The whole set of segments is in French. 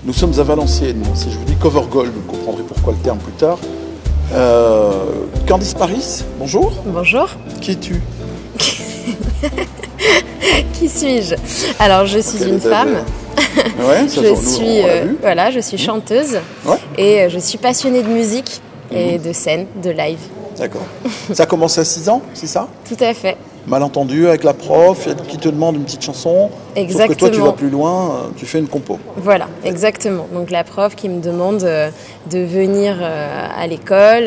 Nous sommes à Valenciennes. Si je vous dis Cover Gold, vous comprendrez pourquoi le terme plus tard. Candice Paris, bonjour. Bonjour. Qui es-tu? Qui suis-je? Alors, je suis une femme. Ouais, ça, je suis chanteuse et je suis passionnée de musique et de scène, de live. D'accord. Ça a commencé à 6 ans, c'est ça? Tout à fait. Malentendu avec la prof qui te demande une petite chanson. Exactement. Sauf que toi, tu vas plus loin, tu fais une compo. Voilà, exactement. Donc la prof qui me demande de venir à l'école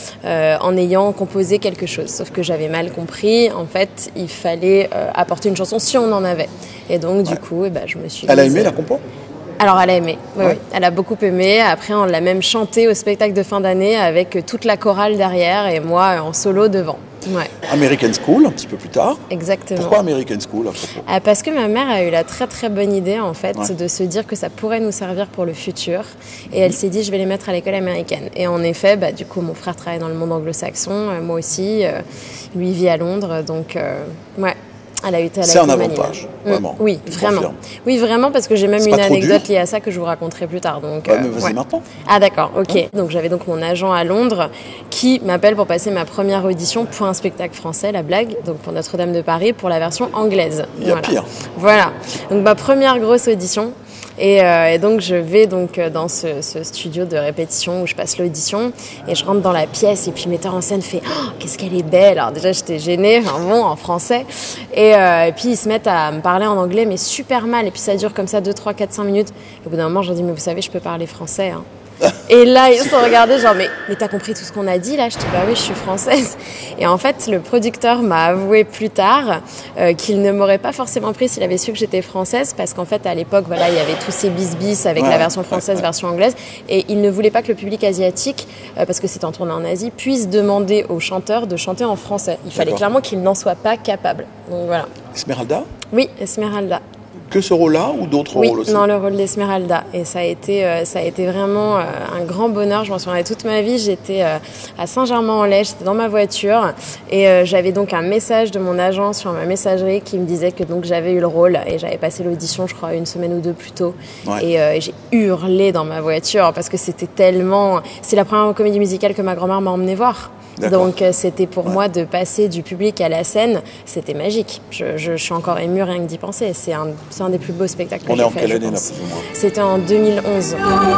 en ayant composé quelque chose. Sauf que j'avais mal compris. En fait, il fallait apporter une chanson si on en avait. Et donc, du coup, je me suis Elle a aimé la compo? Alors, elle a aimé, oui. Elle a beaucoup aimé. Après, on l'a même chanté au spectacle de fin d'année avec toute la chorale derrière et moi en solo devant. Ouais. American School, un petit peu plus tard. Exactement. Pourquoi American School à propos? Parce que ma mère a eu la très très bonne idée en fait de se dire que ça pourrait nous servir pour le futur. Et elle s'est dit, je vais les mettre à l'école américaine. Et en effet, du coup, mon frère travaille dans le monde anglo-saxon, moi aussi. Lui vit à Londres, donc ouais. C'est un avantage, vraiment. Oui, vraiment. Confirme. Oui, vraiment, parce que j'ai même une anecdote liée à ça que je vous raconterai plus tard. Donc, mais vas-y maintenant. Ah d'accord, ok. Donc j'avais donc mon agent à Londres qui m'appelle pour passer ma première audition pour un spectacle français, La Blague, donc pour Notre-Dame de Paris, pour la version anglaise. Il y a pire. Voilà. Donc ma première grosse audition. Et donc je vais donc dans ce studio de répétition où je passe l'audition et je rentre dans la pièce et puis le metteur en scène fait « Oh, qu'est-ce qu'elle est belle !» Alors déjà j'étais gênée, en français. Et puis ils se mettent à me parler en anglais mais super mal. Et puis ça dure comme ça 2, 3, 4, 5 minutes. Et au bout d'un moment je dis « Mais vous savez, je peux parler français hein. » Et là, ils se sont regardés genre, mais t'as compris tout ce qu'on a dit là? Je dis, bah oui, je suis française. Et en fait, le producteur m'a avoué plus tard qu'il ne m'aurait pas forcément pris s'il avait su que j'étais française, parce qu'en fait, à l'époque, voilà, il y avait tous ces bis avec la version française, version anglaise, et il ne voulait pas que le public asiatique, parce que c'était en tournée en Asie, puisse demander aux chanteurs de chanter en français. Il fallait clairement qu'ils n'en soient pas capables. Donc voilà. Esmeralda? Oui, Esmeralda. Que ce rôle-là ou d'autres rôles aussi? Non, le rôle d'Esmeralda. Et ça a été vraiment un grand bonheur. Je m'en souviendrai toute ma vie. J'étais à Saint-Germain-en-Laye, j'étais dans ma voiture et j'avais donc un message de mon agent sur ma messagerie qui me disait que donc j'avais eu le rôle et j'avais passé l'audition, je crois, 1 semaine ou 2 plus tôt. Et j'ai hurlé dans ma voiture parce que c'était tellement... C'est la première comédie musicale que ma grand-mère m'a emmenée voir. Donc c'était pour moi de passer du public à la scène, c'était magique. Je suis encore émue rien que d'y penser. C'est un des plus beaux spectacles que j'ai fait. On est en quelle année là, plus ou moins? C'était en 2011.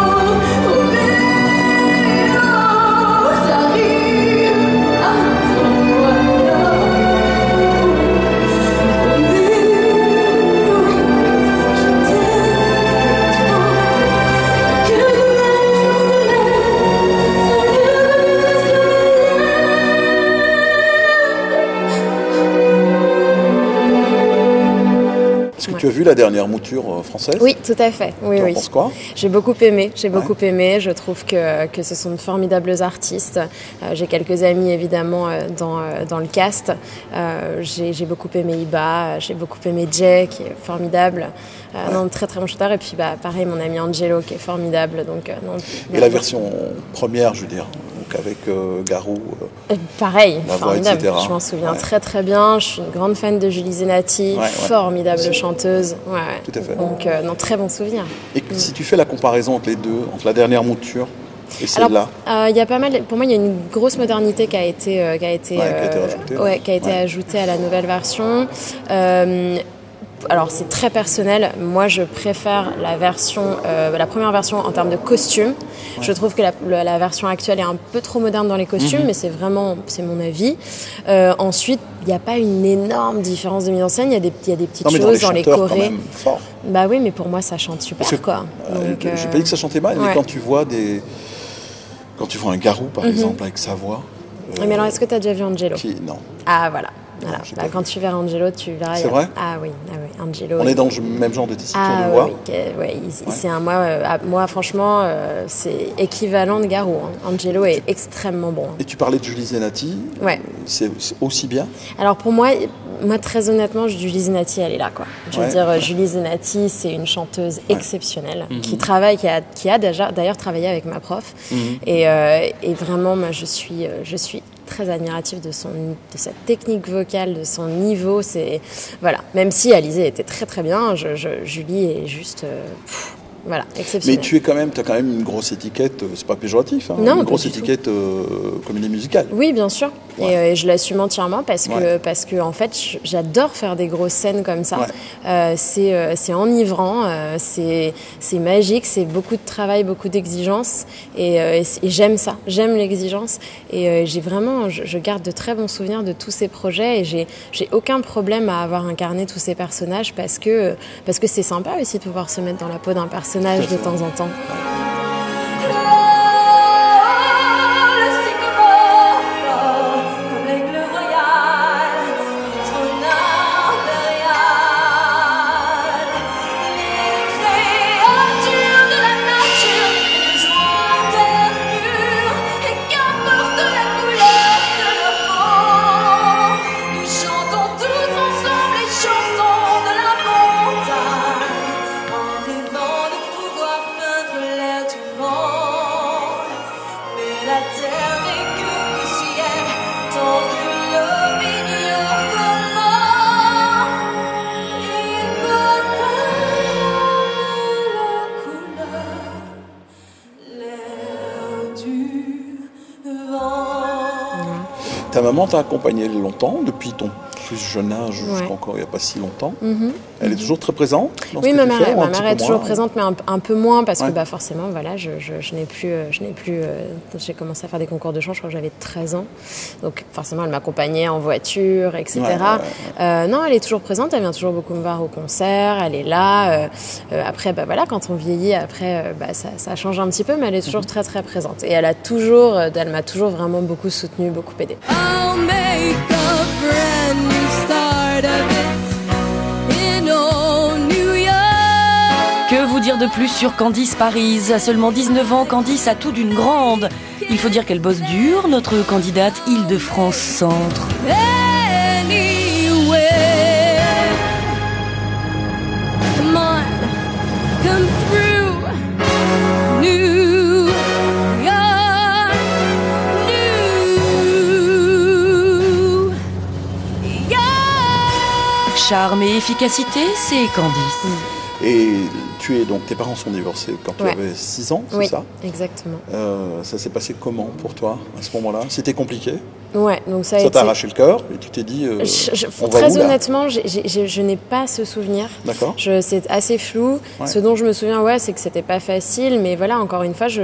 Tu as vu la dernière mouture française? Oui, tout à fait. Oui, tu en penses quoi? J'ai beaucoup aimé. Je trouve que ce sont de formidables artistes. J'ai quelques amis évidemment dans le cast. J'ai beaucoup aimé Iba, j'ai beaucoup aimé Jay qui est formidable. Non, très très bon chanteur. Et puis pareil, mon ami Angelo qui est formidable. Donc, et la version première, je veux dire, donc avec Garou. Pareil, voix, formidable. etc. Je m'en souviens très très bien. Je suis une grande fan de Julie Zenati, formidable chanteuse. Tout à fait. Donc, très bon souvenir. Et si tu fais la comparaison entre les deux, entre la dernière mouture et celle-là? Il y a pas mal. Pour moi, il y a une grosse modernité qui a été ajoutée à la nouvelle version. Alors c'est très personnel, moi je préfère la première version en termes de costumes. Je trouve que la version actuelle est un peu trop moderne dans les costumes, mais c'est mon avis. Ensuite, il n'y a pas une énorme différence de mise en scène, il y a des petites choses dans les chorés. Quand même fort. Bah oui, mais pour moi ça chante super quoi. Je n'ai pas dit que ça chantait mal, mais quand tu vois un Garou par exemple avec sa voix. Mais alors est-ce que tu as déjà vu Angelo? Non. Ah voilà. Voilà. Quand tu verras Angelo, tu verras. C'est vrai? Ah oui, Angelo. On est dans le même genre de tessiture de voix. C'est moi franchement, c'est équivalent de Garou. Hein. Angelo est extrêmement bon. Et tu parlais de Julie Zenati. C'est aussi bien? Alors pour moi, très honnêtement, Julie Zenati, elle est là quoi. Je veux dire, Julie Zenati, c'est une chanteuse exceptionnelle qui travaille, qui a d'ailleurs travaillé avec ma prof. Et vraiment, moi, je suis très admirative de sa technique vocale, de son niveau. Voilà. Même si Alizée était très très bien, Julie est juste Voilà, exceptionnel. Mais tu as quand même une grosse étiquette, c'est pas péjoratif, hein, non, une grosse étiquette comédie musicale. Oui, bien sûr. Et je l'assume entièrement parce que en fait, j'adore faire des grosses scènes comme ça. C'est enivrant, c'est magique, c'est beaucoup de travail, beaucoup d'exigences. Et j'aime ça, j'aime l'exigence. Et je garde de très bons souvenirs de tous ces projets. Et j'ai aucun problème à avoir incarné tous ces personnages parce que c'est sympa aussi de pouvoir se mettre dans la peau d'un personnage de temps en temps. Ta maman t'a accompagné longtemps, depuis ton plus jeune âge jusqu'encore il n'y a pas si longtemps. Elle est toujours très présente dans ce que ma tu fais, mère est toujours moins, présente, mais un peu moins parce que forcément, voilà, je n'ai plus. J'ai commencé à faire des concours de chant, je crois que j'avais 13 ans. Donc forcément, elle m'accompagnait en voiture, etc. Non, elle est toujours présente, elle vient toujours beaucoup me voir au concert, elle est là. Après, voilà, quand on vieillit, après, ça change un petit peu, mais elle est toujours très très présente. Et elle m'a toujours vraiment beaucoup soutenue, beaucoup aidée. I'll make a brand new start of it in old New York. Que vous dire de plus sur Candice Paris? À seulement 19 ans, Candice a tout d'une grande. Il faut dire qu'elle bosse dur, notre candidate Île-de-France Centre. Anywhere. Come on, come through New York, New York. Charme et efficacité, c'est Candice. Et tes parents sont divorcés quand tu avais 6 ans, c'est ça? Oui, exactement. Ça s'est passé comment pour toi à ce moment-là? C'était compliqué? Ouais, donc ça t'a arraché le cœur et tu t'es dit on va très où, là? honnêtement, je n'ai pas ce souvenir. D'accord. C'est assez flou. Ce dont je me souviens, c'est que c'était pas facile, mais voilà, encore une fois,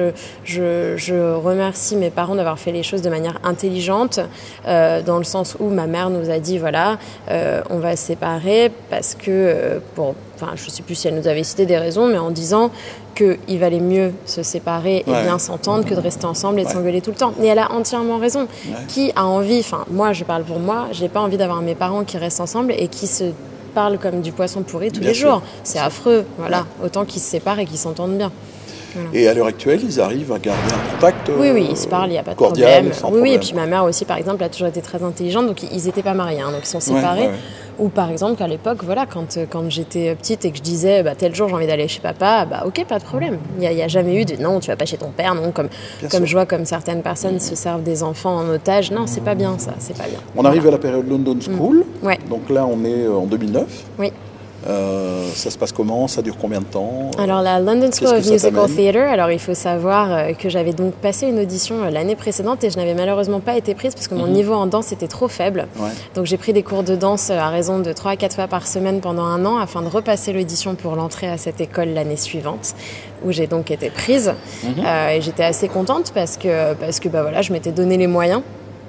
je remercie mes parents d'avoir fait les choses de manière intelligente, dans le sens où ma mère nous a dit voilà, on va se séparer parce que je ne sais plus si elle nous avait cité des raisons, mais en disant qu'il valait mieux se séparer et bien s'entendre que de rester ensemble et de s'engueuler tout le temps. Et elle a entièrement raison. Qui a envie, moi je parle pour moi, j'ai pas envie d'avoir mes parents qui restent ensemble et qui se parlent comme du poisson pourri tous les jours. C'est affreux, voilà. Autant qu'ils se séparent et qu'ils s'entendent bien. Voilà. Et à l'heure actuelle, ils arrivent à garder un contact Oui, ils se parlent, il n'y a pas de cordial, problème. Oui, et puis ma mère aussi, par exemple, a toujours été très intelligente, donc ils n'étaient pas mariés, donc ils sont séparés. Ou par exemple, qu'à l'époque, voilà, quand j'étais petite et que je disais tel jour j'ai envie d'aller chez papa, ok, pas de problème. Il n'y a jamais eu de non, tu vas pas chez ton père, non, comme je vois comme certaines personnes se servent des enfants en otage. Non, c'est pas bien ça, c'est pas bien. On arrive à la période London School, donc là on est en 2009. Oui. Ça se passe comment? Ça dure combien de temps? Alors la London School of Musical Theatre, alors il faut savoir que j'avais donc passé une audition l'année précédente et je n'avais malheureusement pas été prise parce que mon niveau en danse était trop faible. Donc j'ai pris des cours de danse à raison de 3 à 4 fois par semaine pendant un an afin de repasser l'audition pour l'entrée à cette école l'année suivante où j'ai donc été prise. Et j'étais assez contente parce que voilà, je m'étais donné les moyens.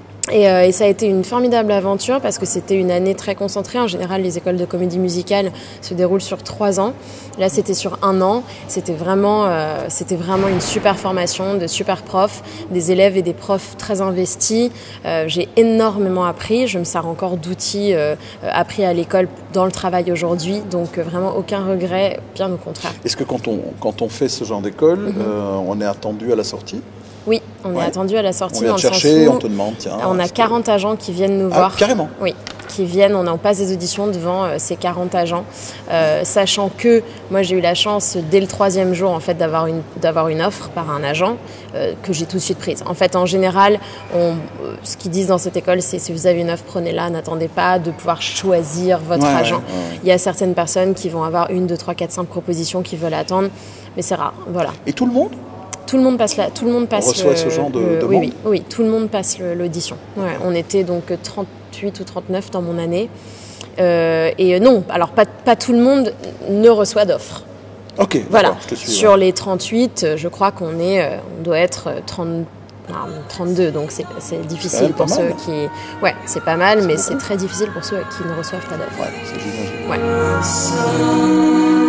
Et ça a été une formidable aventure parce que c'était une année très concentrée. En général, les écoles de comédie musicale se déroulent sur 3 ans. Là, c'était sur 1 an. C'était vraiment une super formation, de super profs, des élèves et des profs très investis. J'ai énormément appris. Je me sers encore d'outils appris à l'école dans le travail aujourd'hui. Donc, vraiment aucun regret, bien au contraire. Est-ce que quand on fait ce genre d'école, on est attendu à la sortie? Oui, on est attendu à la sortie. On vient te chercher, on te demande, tiens. On a 40 agents qui viennent nous voir. Carrément? Oui, qui viennent, on passe des auditions devant ces 40 agents, sachant que moi j'ai eu la chance dès le 3e jour en fait d'avoir une offre par un agent que j'ai tout de suite prise. En fait, en général, ce qu'ils disent dans cette école, c'est si vous avez une offre, prenez-la, n'attendez pas de pouvoir choisir votre agent. Il y a certaines personnes qui vont avoir 1, 2, 3, 4, 5 propositions qu'ils veulent attendre. mais c'est rare, voilà. Et tout le monde? Tout le monde passe On reçoit ce genre de oui, monde? oui, tout le monde passe l'audition. Ouais, on était donc 38 ou 39 dans mon année. Et non, alors pas tout le monde ne reçoit d'offres. Ok, voilà. Je te suis. Sur les 38, je crois on doit être 32, donc c'est difficile pour ceux qui... Ouais, c'est pas mal, mais c'est très difficile pour ceux qui ne reçoivent pas d'offres. Ouais, c'est j'imagine. Ouais.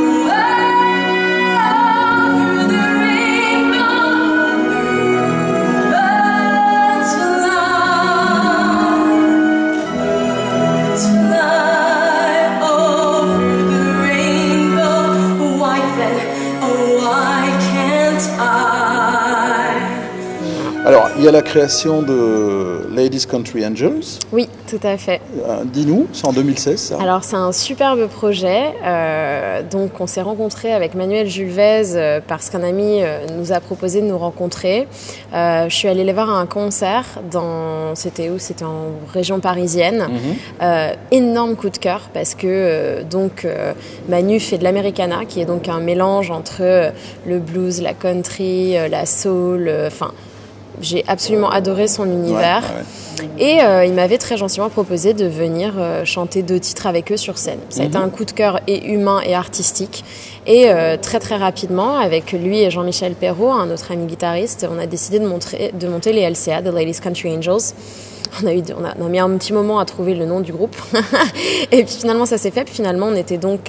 Alors, il y a la création de Ladies Country Angels. Oui, tout à fait. Dis-nous, c'est en 2016, ça? Alors, c'est un superbe projet. Donc, on s'est rencontrés avec Manuel Julvez parce qu'un ami nous a proposé de nous rencontrer. Je suis allée les voir à un concert C'était où? C'était en région parisienne. Énorme coup de cœur parce que Manu fait de l'Americana, qui est donc un mélange entre le blues, la country, la soul, j'ai absolument adoré son univers. Et il m'avait très gentiment proposé de venir chanter 2 titres avec eux sur scène. Ça a été un coup de cœur et humain et artistique. Et très très rapidement, avec lui et Jean-Michel Perrault, un autre ami guitariste, on a décidé de monter les LCA, The Ladies Country Angels. On a mis un petit moment à trouver le nom du groupe. Et puis finalement, ça s'est fait. Puis finalement, on était donc...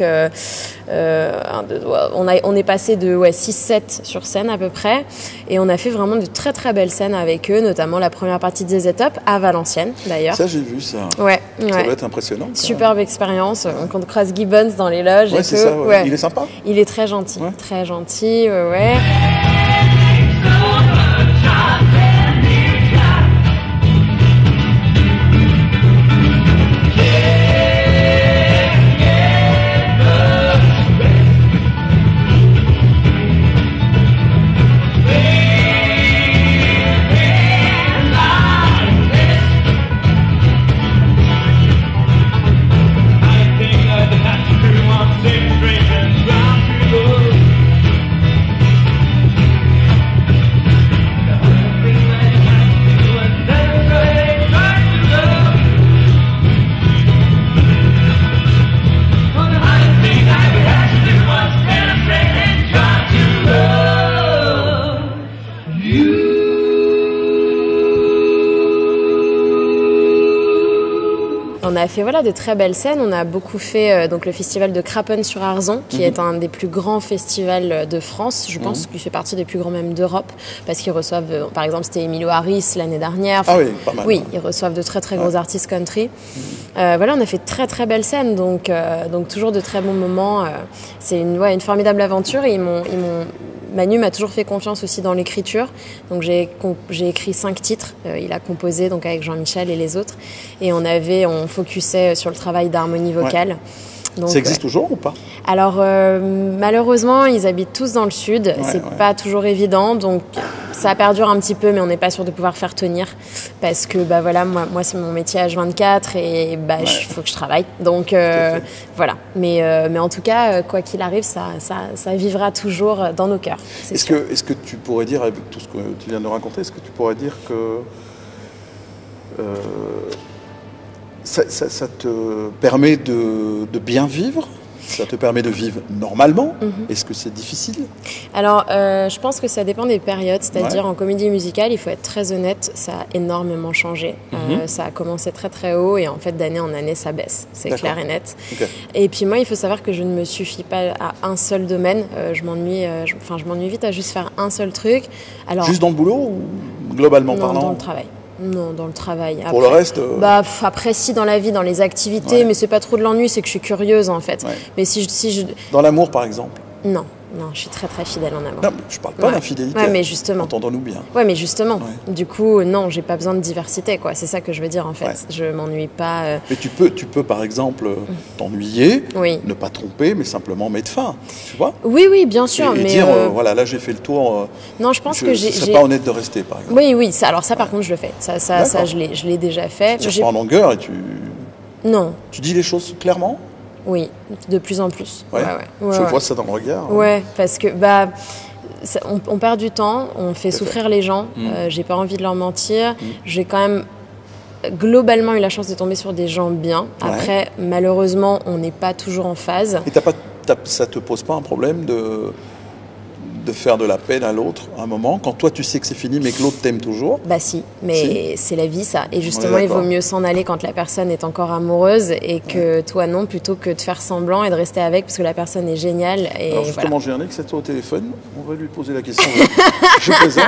on est passé de 6-7 sur scène à peu près. Et on a fait vraiment de très très belles scènes avec eux, notamment la première partie de ZZ Top à Valenciennes d'ailleurs. Ça, j'ai vu ça. Ouais. Ça doit être impressionnant. Superbe expérience. On croise Gibbons dans les loges. Ouais, c'est ça. Ouais. Il est sympa. Il est très gentil. Ouais. Très gentil, ouais. On a fait de très belles scènes. On a beaucoup fait donc le festival de Craponne-sur-Arzon, qui est un des plus grands festivals de France. Je pense qu'il fait partie des plus grands même d'Europe, parce qu'ils reçoivent, par exemple, c'était Emilio Harris l'année dernière. Ah oui, pas mal. Oui, ils reçoivent de très très gros artistes country. On a fait de très très belles scènes, donc toujours de très bons moments. C'est une formidable aventure. Et Manu m'a toujours fait confiance aussi dans l'écriture. Donc j'ai écrit 5 titres. Il a composé donc avec Jean-Michel et les autres. Et on focusait sur le travail d'harmonie vocale. Ouais. Donc, ça existe toujours ou pas? Alors malheureusement, ils habitent tous dans le sud. C'est pas toujours évident. Donc ça perdure un petit peu, mais on n'est pas sûr de pouvoir faire tenir. Parce que moi c'est mon métier H24 et il faut que je travaille. Donc voilà. Mais en tout cas, quoi qu'il arrive, ça vivra toujours dans nos cœurs. Est-ce que tu pourrais dire, avec tout ce que tu viens de raconter, est-ce que tu pourrais dire que ça te permet de bien vivre? Ça te permet de vivre normalement? Est-ce que c'est difficile? Alors, je pense que ça dépend des périodes. C'est-à-dire, en comédie musicale, il faut être très honnête, ça a énormément changé. Ça a commencé très très haut et en fait, d'année en année, ça baisse. C'est clair et net. Okay. Et puis moi, il faut savoir que je ne me suffis pas à un seul domaine. Je m'ennuie vite à juste faire un seul truc. Alors, juste dans le boulot ou globalement parlant? Dans le travail. Non, dans le travail. Pour le reste après, si, dans la vie, dans les activités, mais c'est pas trop de l'ennui, c'est que je suis curieuse, en fait. Ouais. Mais si je... Dans l'amour, par exemple? Non, je suis très très fidèle en amour. Non, je parle pas d'infidélité. Ouais, mais justement. Entendons-nous bien. Ouais, mais justement. Ouais. Du coup, non, j'ai pas besoin de diversité, quoi. C'est ça que je veux dire, en fait. Ouais. Je m'ennuie pas. Mais tu peux, par exemple, t'ennuyer, ne pas tromper, mais simplement mettre fin, tu vois? Oui, bien sûr. Et dire, voilà, là, j'ai fait le tour. Non, je pense que c'est pas honnête de rester, par exemple. Oui, ça, par contre, je le fais. Ça, je l'ai déjà fait. Tu tires pas en longueur et tu... Non. Tu dis les choses clairement? oui, de plus en plus. Ouais. Je vois ça dans le regard. Ouais, parce que on perd du temps, on fait souffrir les gens. J'ai pas envie de leur mentir. J'ai quand même globalement eu la chance de tomber sur des gens bien. Après, malheureusement, on n'est pas toujours en phase. Et ça te pose pas un problème de faire de la peine à l'autre à un moment, quand toi tu sais que c'est fini mais que l'autre t'aime toujours? Bah si, mais c'est la vie ça. Et justement, il vaut mieux s'en aller quand la personne est encore amoureuse et que toi non, plutôt que de faire semblant et de rester avec parce que la personne est géniale. Et alors justement, j'ai un ex, c'est toi au téléphone, on va lui poser la question. Je présente.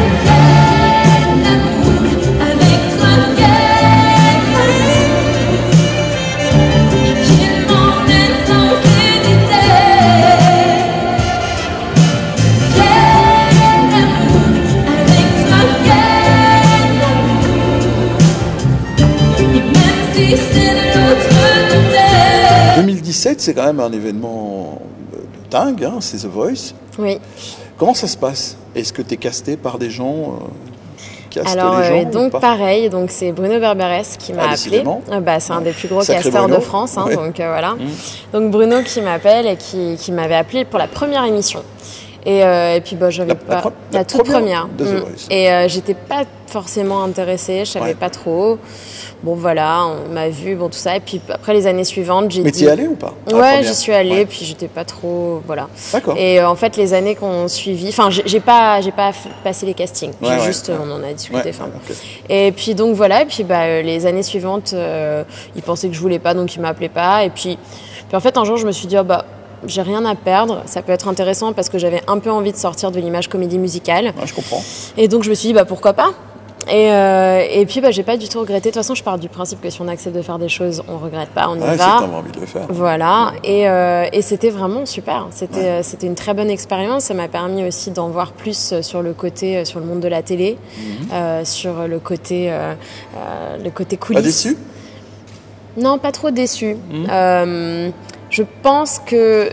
En 2017, c'est quand même un événement de dingue, hein, c'est The Voice. Oui. Comment ça se passe? Est-ce que tu es casté par des gens Alors, donc pareil, donc c'est Bruno Berberes qui m'a appelé. C'est un des plus gros casteurs de France, hein, donc voilà. Donc Bruno qui m'appelle et qui m'avait appelé pour la première émission. Et puis j'avais pas la toute première. De The Voice. Et j'étais pas forcément intéressée, je savais pas trop. Bon voilà, on m'a vu, bon tout ça. Et puis après les années suivantes, j'ai dit. Mais t'y es allée ou pas? Ouais, j'y suis allée, puis j'étais pas trop, voilà. D'accord. Et en fait les années qu'on suivi, enfin j'ai pas passé les castings, on en a discuté. Et puis donc voilà, et puis les années suivantes, il pensait que je voulais pas, donc il m'appelait pas. Et puis en fait un jour je me suis dit j'ai rien à perdre, ça peut être intéressant parce que j'avais un peu envie de sortir de l'image comédie musicale. Ouais, je comprends. Et donc je me suis dit pourquoi pas. Et puis j'ai pas du tout regretté. De toute façon, je pars du principe que si on accepte de faire des choses, on regrette pas, on y va. Si t'as envie de le faire. Voilà. Et c'était vraiment super. C'était une très bonne expérience. Ça m'a permis aussi d'en voir plus sur le côté, sur le monde de la télé, sur le côté coulisses. Pas déçu? Non, pas trop déçu. Je pense que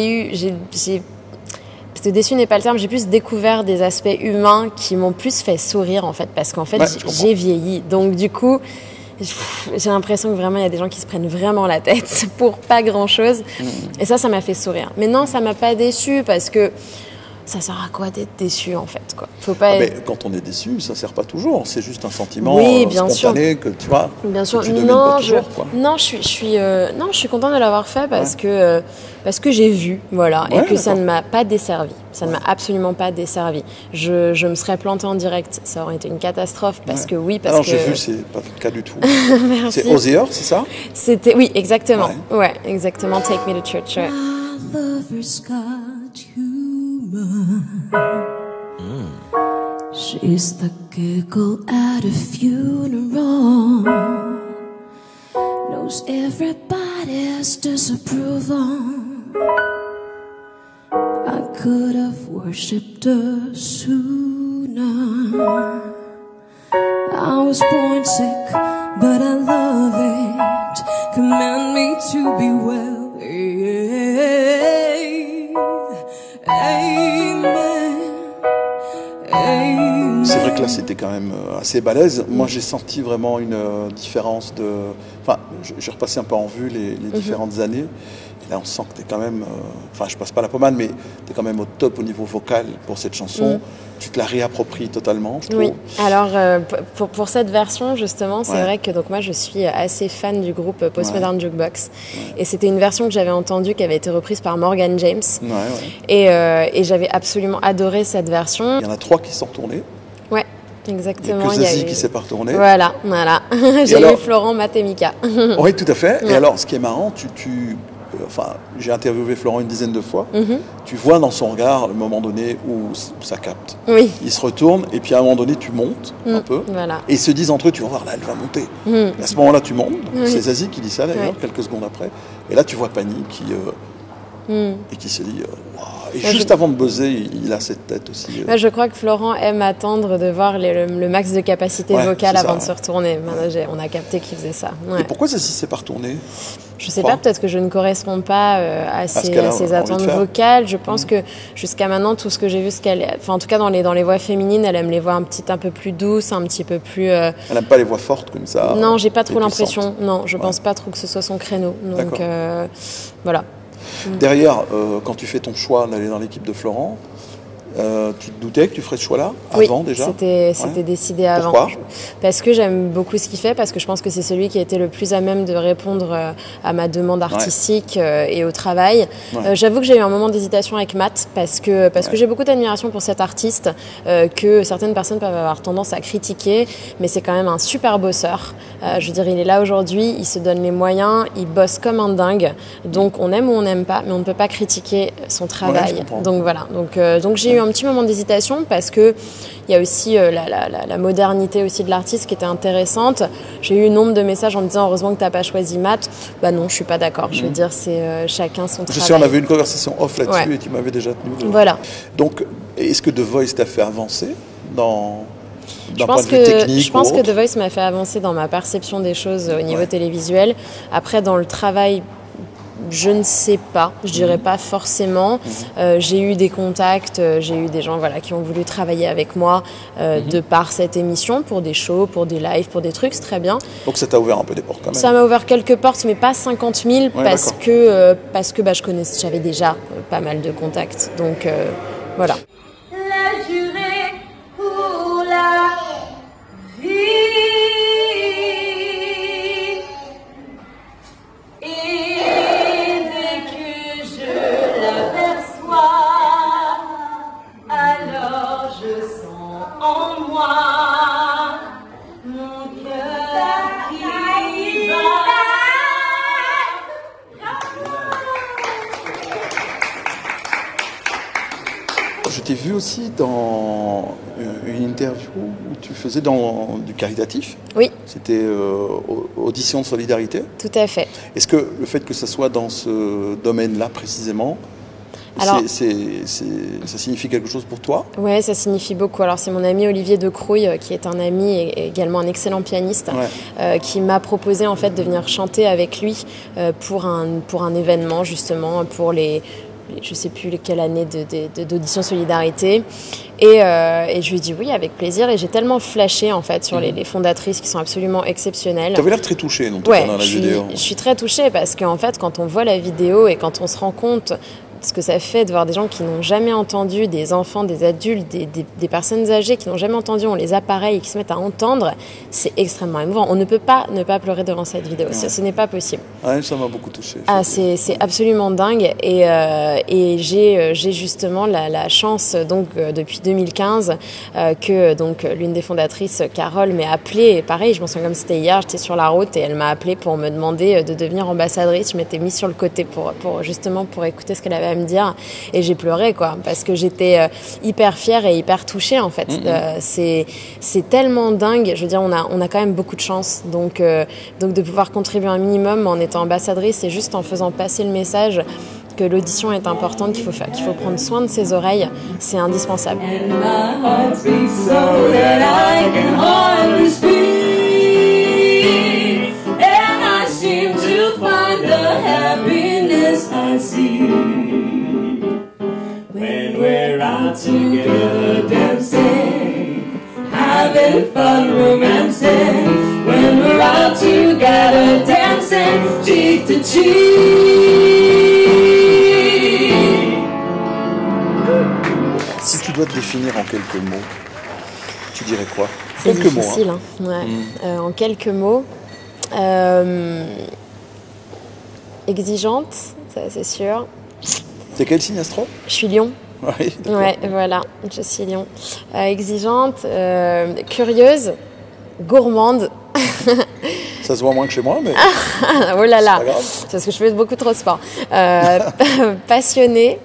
parce que déçu n'est pas le terme, j'ai plus découvert des aspects humains qui m'ont plus fait sourire en fait, parce qu'en fait j'ai vieilli. Donc du coup, j'ai l'impression que vraiment il y a des gens qui se prennent vraiment la tête pour pas grand chose. Et ça m'a fait sourire. Mais non, ça m'a pas déçu parce que ça sert à quoi d'être déçu en fait, quoi. Faut pas mais quand on est déçu, ça sert pas toujours. C'est juste un sentiment bien spontané sûr. que tu vois. Bien sûr. Que tu domines pas toujours, quoi. Je suis contente de l'avoir fait parce que j'ai vu, voilà, et que ça ne m'a pas desservi. Ça ne m'a absolument pas desservi. Je me serais plantée en direct, ça aurait été une catastrophe parce que Alors j'ai vu, c'est pas le cas du tout. Merci. C'est Osier, c'est ça? Oui, exactement. Ouais, exactement. Take Me to Church. Ouais. She's the giggle at a funeral, knows everybody's disapproval. I could have worshipped her sooner. I was born sick, but I love it. Command me to be well. Amen. C'est vrai que là c'était quand même assez balèze. Moi j'ai senti vraiment une différence de... Enfin, j'ai repassé un peu en vue les différentes années. Et là on sent que t'es quand même... Enfin je passe pas la pommade, mais t'es quand même au top au niveau vocal pour cette chanson. Tu te la réappropries totalement, je trouve. Oui, alors pour cette version justement, c'est vrai que donc moi je suis assez fan du groupe Postmodern Jukebox. Et c'était une version que j'avais entendue qui avait été reprise par Morgan James. Et j'avais absolument adoré cette version. Il y en a 3 qui sont retournés. Ouais, exactement. Il y a que Zazie qui s'est pas retourné. Voilà. J'ai eu Florent, Matt et Mika. Oui, tout à fait. Et alors, ce qui est marrant, j'ai interviewé Florent une dizaine de fois. Tu vois dans son regard le moment donné où ça capte. Oui. Il se retourne et puis à un moment donné, tu montes un peu. Voilà. Et ils se disent entre eux, tu vas voir, là, elle va monter. Et à ce moment-là, tu montes. C'est Zazie qui dit ça d'ailleurs, quelques secondes après. Et là, tu vois Pani qui se dit... Et juste avant de buzzer, il a cette tête aussi. Je crois que Florent aime attendre de voir le max de capacité vocale avant de se retourner. On a capté qu'il faisait ça. Et pourquoi Zazie s'est pas retournée? Je sais Crois. pas, peut-être que je ne corresponds pas à ce qu'elle a ses envie de attentes faire. vocales. Je pense que jusqu'à maintenant, tout ce que j'ai vu, enfin en tout cas dans les voix féminines, elle aime les voix un peu plus douces, un petit peu plus. Elle n'aime pas les voix fortes comme ça. Non, j'ai pas trop et puissantes. l'impression. Non, je Ouais. pense pas trop que ce soit son créneau. Donc D'accord. voilà. Derrière, quand tu fais ton choix d'aller dans l'équipe de Florent, tu te doutais que tu ferais ce choix-là Oui, avant déjà c'était Ouais. décidé avant. Pourquoi? Parce que j'aime beaucoup ce qu'il fait, parce que je pense que c'est celui qui a été le plus à même de répondre à ma demande artistique et au travail. Ouais. J'avoue que j'ai eu un moment d'hésitation avec Matt, parce que j'ai beaucoup d'admiration pour cet artiste que certaines personnes peuvent avoir tendance à critiquer, mais c'est quand même un super bosseur. Je veux dire, il est là aujourd'hui, il se donne les moyens, il bosse comme un dingue. Donc on aime ou on n'aime pas, mais on ne peut pas critiquer son travail. je comprends. Donc voilà. Donc j'ai eu un petit moment d'hésitation parce que il y a aussi la modernité aussi de l'artiste qui était intéressante. J'ai eu nombre de messages en me disant heureusement que t'as pas choisi Matt. Bah non, je suis pas d'accord. Je veux dire, c'est chacun son Je travail. sais, on avait eu une conversation off là-dessus Ouais. et tu m'avais déjà tenu. Voilà. Donc, est-ce que The Voice t'a fait avancer d'un Je point pense de vue technique je pense ou que autre The Voice m'a fait avancer dans ma perception des choses au niveau télévisuel. Après, dans le travail, je ne sais pas, je dirais pas forcément. J'ai eu des contacts, j'ai eu des gens qui ont voulu travailler avec moi de par cette émission pour des shows, pour des lives, pour des trucs, c'est très bien. Donc ça t'a ouvert un peu des portes quand même. Ça m'a ouvert quelques portes, mais pas 50 000 parce que j'avais déjà pas mal de contacts. Donc voilà. La jurée pour la vie. Et dès que je l'aperçois, alors je sens en moi mon cœur qui bat. Je t'ai vu aussi dans une interview où tu faisais du caritatif. Oui, C'était Audition de solidarité. tout à fait. Est-ce que le fait que ça soit dans ce domaine-là précisément, Alors- ça signifie quelque chose pour toi? Ouais, ça signifie beaucoup. Alors c'est mon ami Olivier Decrouille, qui est un ami et également un excellent pianiste, qui m'a proposé en fait de venir chanter avec lui pour un événement justement pour je sais plus quelle année d'audition solidarité et je lui ai dit oui avec plaisir et j'ai tellement flashé en fait sur les fondatrices qui sont absolument exceptionnelles. Tu avais l'air très touché dans Ouais, la vidéo. je suis très touchée parce qu'en fait, quand on voit la vidéo et quand on se rend compte de ce que ça fait de voir des gens qui n'ont jamais entendu, des enfants, des adultes, des personnes âgées qui n'ont jamais entendu, on les a pareil et qui se mettent à entendre, c'est extrêmement émouvant. On ne peut pas ne pas pleurer devant cette vidéo, ce n'est pas possible. Ouais, ça m'a beaucoup touché. Ah, c'est absolument dingue et j'ai justement la chance donc depuis 2015 que donc l'une des fondatrices, Carole, m'ait appelée et pareil, je m'en souviens comme c'était hier, j'étais sur la route et elle m'a appelée pour me demander de devenir ambassadrice. Je m'étais mise sur le côté pour écouter ce qu'elle avait à me dire et j'ai pleuré quoi parce que j'étais hyper fière et hyper touchée en fait. C'est tellement dingue. Je veux dire, on a quand même beaucoup de chance donc de pouvoir contribuer un minimum en étant ambassadrice et juste en faisant passer le message que l'audition est importante, qu'il faut prendre soin de ses oreilles, c'est indispensable. And my heart beats so that I can hardly speak. And I seem to find the happiness I see when we're out together dancing, having fun romancing. When we're out together dancing, cheek to cheek. Si tu dois te définir en quelques mots, tu dirais quoi? C'est Quelques mots. difficile, hein. Ouais. En quelques mots, exigeante, ça c'est sûr. T'es quel signe astro? Je suis Lion. Oui, d'accord. Ouais, voilà, je suis Lion. Exigeante, curieuse, gourmande. Ça se voit moins que chez moi, mais Oh là là, c'est pas grave. c'est parce que je fais beaucoup trop de sport. Passionnée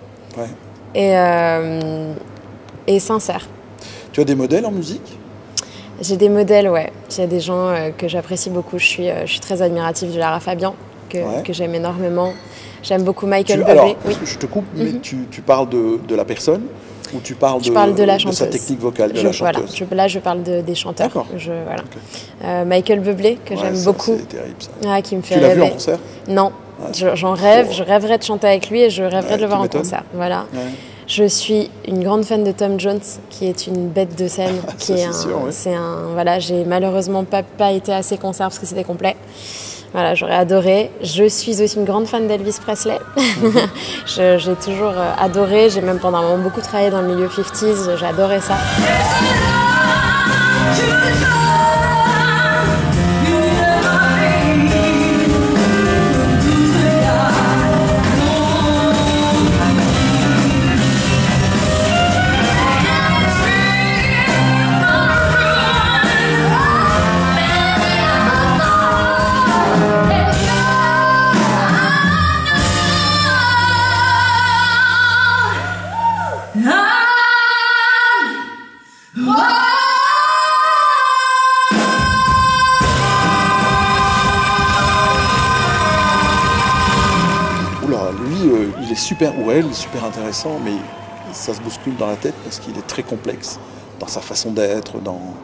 Ouais. et sincère. Tu as des modèles en musique? J'ai des modèles, ouais. J'ai des gens que j'apprécie beaucoup. Je suis très admirative de Lara Fabian, que j'aime énormément. J'aime beaucoup Michael Bublé. Alors, Oui. je te coupe, mais tu parles de la personne. Ou tu parles Je parle de la sa chanteuse. technique vocale, de la chanteuse. Là, je parle des chanteurs. D'accord. Voilà. Ok. Michael Bublé, que Ouais, j'aime ça, beaucoup. C'est terrible, ça. Qui me fait Tu l'as rêver. vu en concert? Non. Ouais. J'en rêve, Oh. je rêverais de chanter avec lui et je rêverais Ouais, de le voir tu en m'étonnes. concert. Voilà. Ouais. Je suis une grande fan de Tom Jones, qui est une bête de scène. Ça, c'est sûr, ouais. Voilà, j'ai malheureusement pas été à ses concerts parce que c'était complet. Voilà, j'aurais adoré. Je suis aussi une grande fan d'Elvis Presley. J'ai toujours adoré. J'ai même pendant un moment beaucoup travaillé dans le milieu 50s. J'ai adoré ça. Oula, lui, il est super, ou elle, super intéressant, mais ça se bouscule dans la tête parce qu'il est très complexe dans sa façon d'être,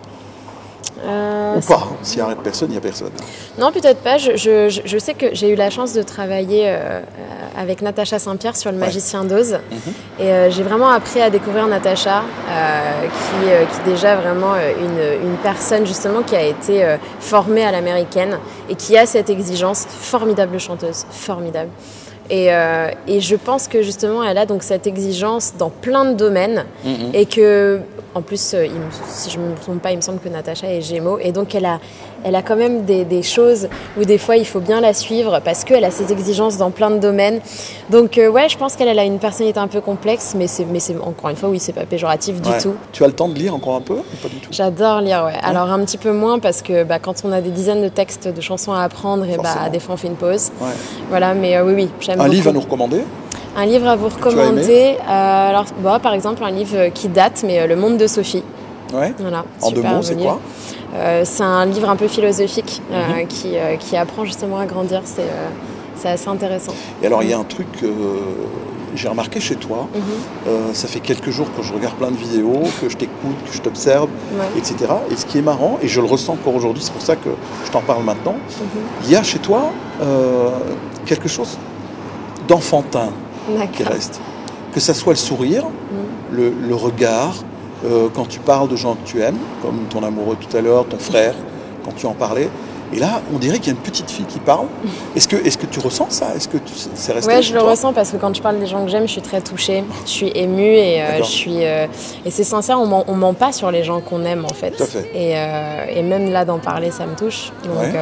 ou pas. S'il n'y a personne, il n'y a personne. Non, peut-être pas. Je sais que j'ai eu la chance de travailler avec Natacha Saint-Pierre sur Le Magicien d'Oz. Et j'ai vraiment appris à découvrir Natacha, qui est déjà vraiment une personne justement qui a été formée à l'américaine et qui a cette exigence. Formidable chanteuse, formidable. Et je pense que justement elle a donc cette exigence dans plein de domaines et que en plus si je ne me trompe pas il me semble que Natacha est Gémeaux et donc elle a quand même des choses où des fois il faut bien la suivre parce qu'elle a ses exigences dans plein de domaines. Donc ouais, je pense qu'elle a une personnalité un peu complexe, mais c'est encore une fois oui, c'est pas péjoratif du tout. Tu as le temps de lire encore un peu ou pas du tout? J'adore lire, ouais. Alors un petit peu moins parce que quand on a des dizaines de textes de chansons à apprendre, et des fois on fait une pause. Ouais. Voilà, mais oui, j'aime Un beaucoup. livre à nous recommander? Un livre à vous recommander. Alors, par exemple, un livre qui date, mais Le Monde de Sophie. Ouais. Voilà, En 2 mots, c'est quoi? C'est un livre un peu philosophique qui apprend justement à grandir. C'est assez intéressant. Et alors, il y a un truc que j'ai remarqué chez toi. Ça fait quelques jours que je regarde plein de vidéos, que je t'écoute, que je t'observe, etc. Et ce qui est marrant, et je le ressens encore aujourd'hui, c'est pour ça que je t'en parle maintenant, il y a chez toi quelque chose d'enfantin qui reste. Que ça soit le sourire, le regard, quand tu parles de gens que tu aimes, comme ton amoureux tout à l'heure, ton frère, quand tu en parlais. Et là, on dirait qu'il y a une petite fille qui parle. Est-ce que tu ressens ça? Est-ce que c'est resté? Ouais, je le ressens parce que quand je parle des gens que j'aime, je suis très touchée, je suis émue et et c'est sincère. On ment pas sur les gens qu'on aime en fait. Tout à fait. Et même là d'en parler, ça me touche. Donc, Ouais.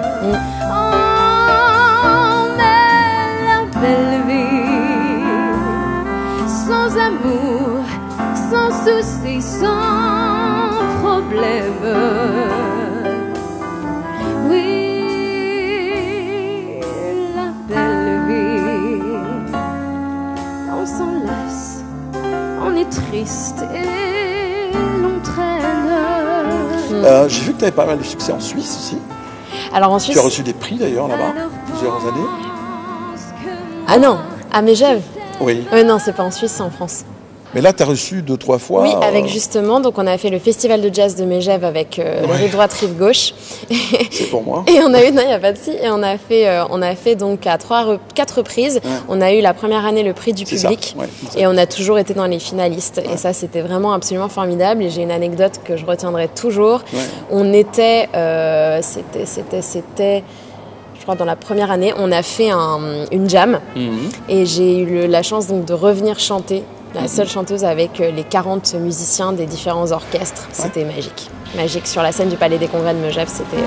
Belle vie, sans amour, sans souci, sans problème. Oui, la belle vie. On s'en lasse, on est triste et l'on traîne. J'ai vu que tu avais pas mal de succès en Suisse aussi. Alors en Suisse. Tu as reçu des prix d'ailleurs là-bas, plusieurs années. Ah non, à Megève. Oui. Non, c'est pas en Suisse, c'est en France. Mais là, tu as reçu 2-3 fois. Oui, avec justement, donc on a fait le festival de jazz de Megève avec le rive droite, rive gauche. C'est pour moi. Et on a eu, non, il n'y a pas de si. Et on a fait donc à 4 reprises. Ouais. On a eu la première année le prix du public. Ouais, et on a toujours été dans les finalistes. Ouais. Et ça, c'était vraiment absolument formidable. Et j'ai une anecdote que je retiendrai toujours. Ouais. On était, c'était je crois dans la première année, on a fait une jam. Et j'ai eu la chance donc de revenir chanter. La seule chanteuse avec les 40 musiciens des différents orchestres. C'était magique. Magique. Sur la scène du Palais des Congrès de Megève, c'était...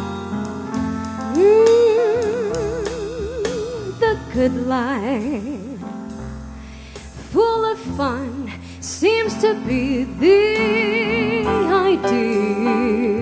The good life, full of fun, seems to be the ideal.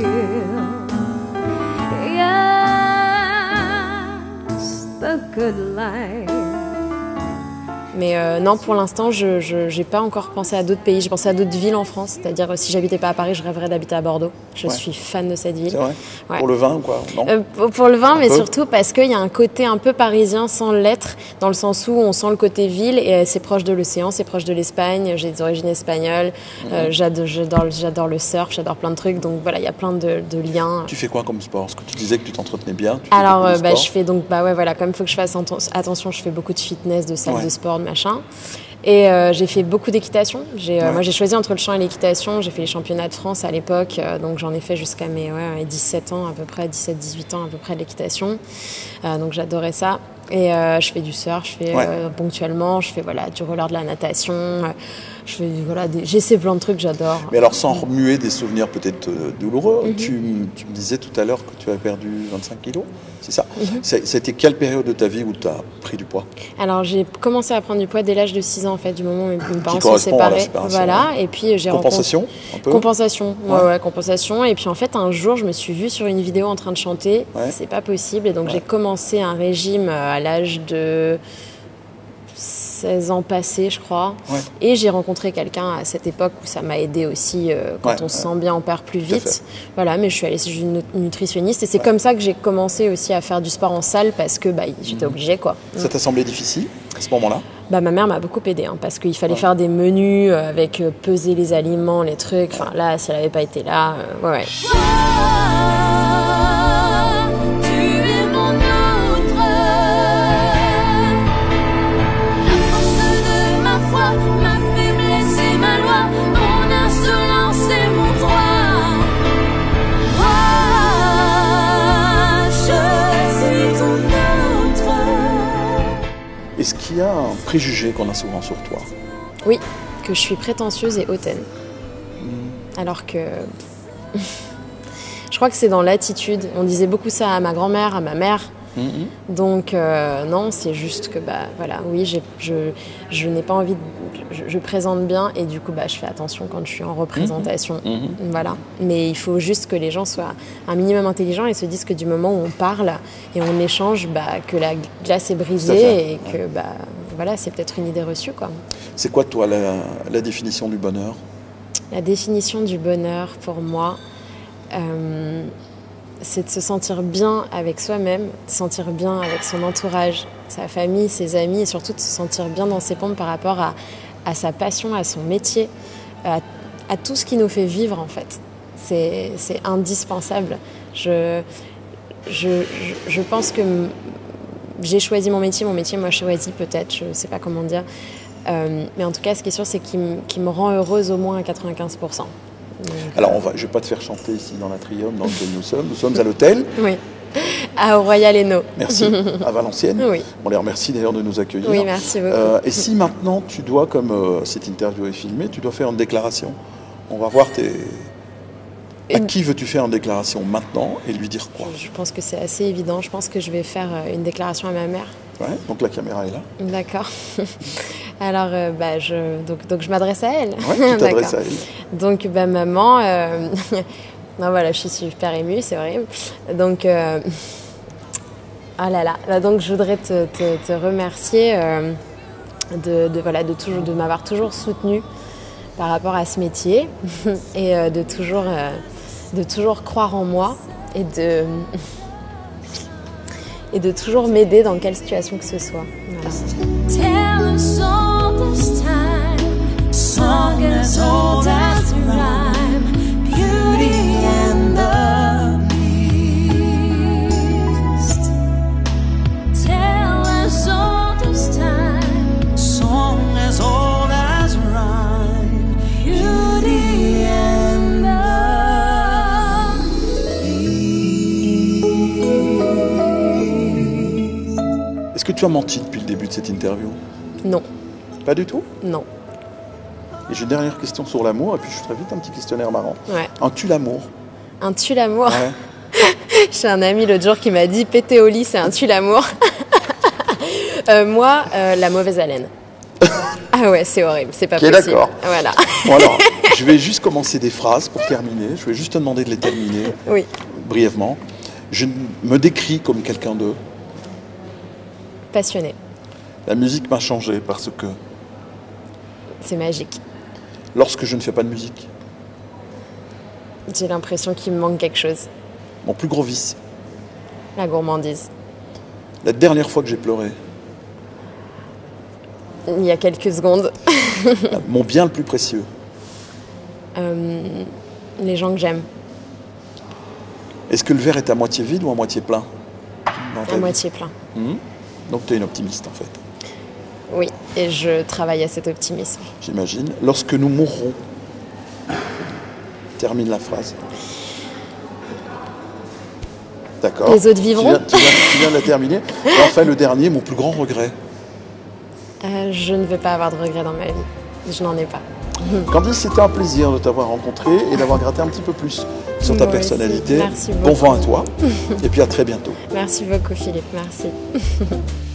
Yes, the good life. Mais non, pour l'instant, je n'ai pas encore pensé à d'autres pays. J'ai pensé à d'autres villes en France. C'est-à-dire, si j'habitais pas à Paris, je rêverais d'habiter à Bordeaux. Je suis fan de cette ville. C'est vrai. Ouais. Pour le vin ou quoi? Non. Pour le vin, Un mais peu. surtout parce qu'il y a un côté un peu parisien sans l'être, dans le sens où on sent le côté ville et c'est proche de l'océan, c'est proche de l'Espagne. J'ai des origines espagnoles. J'adore le surf, j'adore plein de trucs. Donc voilà, il y a plein de liens. Tu fais quoi comme sport? Parce que tu disais que tu t'entretenais bien. Tu fais Alors, beaucoup de sport. je fais donc, voilà, comme il faut que je fasse attention, je fais beaucoup de fitness, de salles Ouais. de sport, de machin. Et j'ai fait beaucoup d'équitation. Ouais. Moi, j'ai choisi entre le chant et l'équitation. J'ai fait les championnats de France à l'époque. Donc, j'en ai fait jusqu'à mes 17 ans, à peu près, 17-18 ans, à peu près, de l'équitation. Donc, j'adorais ça. Et je fais du surf, je fais ponctuellement, je fais du roller, de la natation. Je fais j'ai ces plein de trucs, j'adore. Mais alors, sans remuer des souvenirs peut-être douloureux, tu me disais tout à l'heure que tu avais perdu 25 kilos, c'est ça? Ça a été quelle période de ta vie où tu as pris du poids? Alors, j'ai commencé à prendre du poids dès l'âge de 6 ans, en fait, du moment où mes parents sont correspond à la séparés. séparation, Voilà, et puis j'ai Compensation, un peu? Compensation, Ouais. compensation. Et puis en fait, un jour, je me suis vue sur une vidéo en train de chanter. Ouais. C'est pas possible. Et donc, j'ai commencé un régime à l'âge de 16 ans passés, je crois. Ouais. Et j'ai rencontré quelqu'un à cette époque où ça m'a aidé aussi. Quand on se sent bien, on perd plus Tout à fait. vite. Voilà, mais je suis allée chez une nutritionniste. Et c'est comme ça que j'ai commencé aussi à faire du sport en salle parce que j'étais obligée, quoi. Ça t'a semblé difficile à ce moment-là? Ma mère m'a beaucoup aidée parce qu'il fallait faire des menus avec peser les aliments, les trucs. Enfin là, si elle n'avait pas été là, ouais. Tu es mon autre, la force de ma foi, ma faiblesse et ma loi, mon insolence et mon droit. Moi, je suis ton autre. Est-ce qu'il y a un préjugé qu'on a souvent sur toi? Oui, que je suis prétentieuse et hautaine. Alors que je crois que c'est dans l'attitude. On disait beaucoup ça à ma grand-mère, à ma mère. Donc non, c'est juste que oui, je n'ai pas envie je présente bien et du coup je fais attention quand je suis en représentation. Voilà. Mais il faut juste que les gens soient un minimum intelligents et se disent que du moment où on parle et on échange, que la glace est brisée et que c'est peut-être une idée reçue, quoi. C'est quoi toi la définition du bonheur? La définition du bonheur pour moi, c'est de se sentir bien avec soi-même, de se sentir bien avec son entourage, sa famille, ses amis, et surtout de se sentir bien dans ses pompes par rapport à sa passion, à son métier, à tout ce qui nous fait vivre, en fait. C'est indispensable. Je pense que j'ai choisi mon métier m'a choisi peut-être, je ne sais pas comment dire. Mais en tout cas, ce qui est sûr, c'est qu'il me rend heureuse au moins à 95%. Alors, je ne vais pas te faire chanter ici dans l'Atrium dans lequel nous sommes. Nous sommes à l'hôtel. Oui, au Royal Hainaut. Merci, à Valenciennes. Oui. On les remercie d'ailleurs de nous accueillir. Oui, merci beaucoup. Et si maintenant tu dois, comme cette interview est filmée, tu dois faire une déclaration. On va voir à qui veux-tu faire une déclaration maintenant et lui dire quoi? Je pense que c'est assez évident. Je pense que je vais faire une déclaration à ma mère. Ouais, donc la caméra est là. D'accord. Alors, donc je m'adresse à elle. Ouais, tu t'adresses à elle. Donc, maman, non, voilà, je suis super émue, c'est horrible. Donc, ah là là, donc je voudrais te remercier de m'avoir toujours soutenue par rapport à ce métier et de toujours croire en moi et de toujours m'aider dans quelle situation que ce soit. Voilà. Tell us all this time, song as old as the rhyme, beauty and the beast. Tell us all this time, song as old as rhyme, beauty and the beast. Est-ce que tu as menti depuis le début de cette interview? Non, Pas du tout? non. Et j'ai une dernière question sur l'amour, et puis je ferai vite un petit questionnaire marrant. Ouais. Un tue-l'amour. Un tue-l'amour. Ouais. J'ai un ami l'autre jour qui m'a dit péter au lit, c'est un tue-l'amour. Moi, la mauvaise haleine. Ah ouais, c'est horrible, c'est pas Ok, possible. d'accord. Voilà. Bon alors, je vais juste commencer des phrases pour terminer. Je vais juste te demander de les terminer Oui. brièvement. Je me décris comme quelqu'un de... Passionné. La musique m'a changé parce que C'est magique. lorsque je ne fais pas de musique, J'ai l'impression qu'il me manque quelque chose. mon plus gros vice, La gourmandise. la dernière fois que j'ai pleuré, Il y a quelques secondes. mon bien le plus précieux, Les gens que j'aime. est-ce que le verre est à moitié vide ou à moitié plein dans ta À vie? moitié plein. Donc tu es une optimiste en fait, Oui, et je travaille à cet optimisme. j'imagine. Lorsque nous mourrons, termine la phrase. D'accord. Les autres vivront. Tu viens de la terminer. Et enfin le dernier, mon plus grand regret. Je ne veux pas avoir de regrets dans ma vie. Je n'en ai pas. Candice, c'était un plaisir de t'avoir rencontré et d'avoir gratté un petit peu plus sur ta Moi aussi. personnalité. Merci Bon beaucoup. vent à toi et puis à très bientôt. Merci beaucoup Philippe, merci.